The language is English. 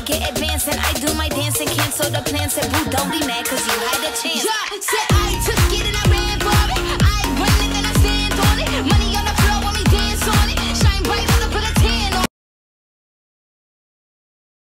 get advanced and I do my dance and cancel the plans. Said boo, don't be mad cause you had a chance. Yeah, said I took it and